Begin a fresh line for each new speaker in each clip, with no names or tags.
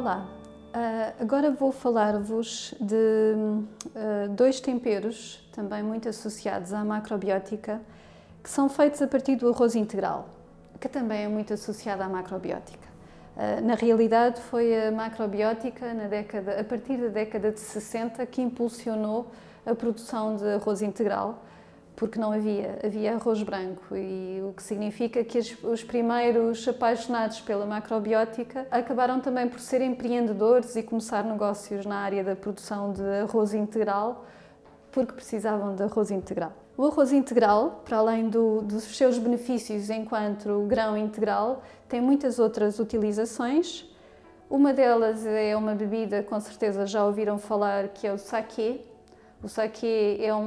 Olá, agora vou falar-vos de dois temperos, também muito associados à macrobiótica, que são feitos a partir do arroz integral, que também é muito associado à macrobiótica. Na realidade, foi a macrobiótica, a partir da década de 60, que impulsionou a produção de arroz integral, porque não havia arroz branco, e o que significa que os primeiros apaixonados pela macrobiótica acabaram também por ser empreendedores e começar negócios na área da produção de arroz integral, porque precisavam de arroz integral. O arroz integral, para além dos seus benefícios enquanto grão integral, tem muitas outras utilizações. Uma delas é uma bebida, com certeza já ouviram falar, que é o saquê. O saquê é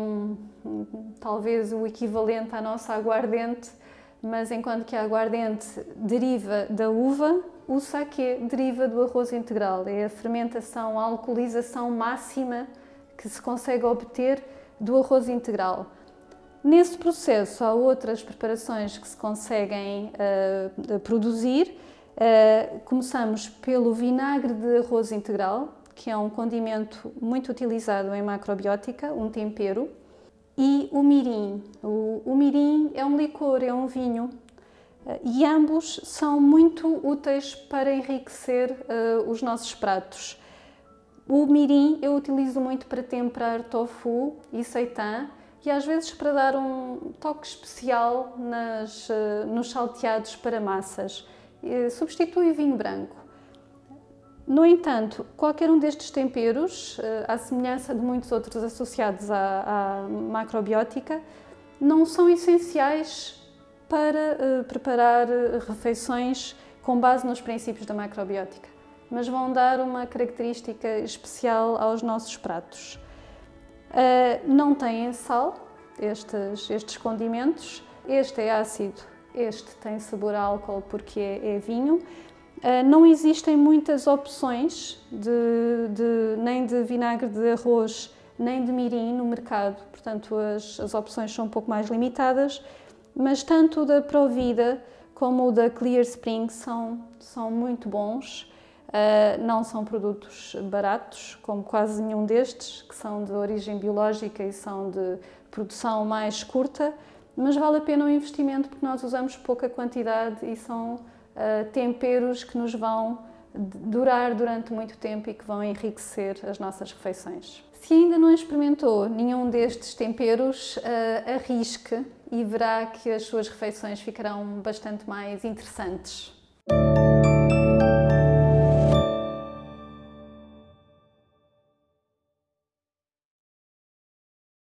talvez o equivalente à nossa aguardente, mas enquanto que a aguardente deriva da uva, o saquê deriva do arroz integral. É a fermentação, a alcoolização máxima que se consegue obter do arroz integral. Nesse processo há outras preparações que se conseguem produzir. Começamos pelo vinagre de arroz integral, que é um condimento muito utilizado em macrobiótica, um tempero, e o mirim. O mirim é um licor, é um vinho, e ambos são muito úteis para enriquecer os nossos pratos. O mirim eu utilizo muito para temperar tofu e seitã, e às vezes para dar um toque especial nos salteados para massas. Substitui vinho branco. No entanto, qualquer um destes temperos, à semelhança de muitos outros associados à macrobiótica, não são essenciais para preparar refeições com base nos princípios da macrobiótica, mas vão dar uma característica especial aos nossos pratos. Não têm sal, estes condimentos. Este é ácido, este tem sabor a álcool porque é vinho. Não existem muitas opções nem de vinagre de arroz, nem de mirim no mercado, portanto as opções são um pouco mais limitadas, mas tanto o da Provida como o da Clear Spring são muito bons. Não são produtos baratos, como quase nenhum destes, que são de origem biológica e são de produção mais curta, mas vale a pena o investimento porque nós usamos pouca quantidade e são temperos que nos vão durar durante muito tempo e que vão enriquecer as nossas refeições. Se ainda não experimentou nenhum destes temperos, arrisque e verá que as suas refeições ficarão bastante mais interessantes.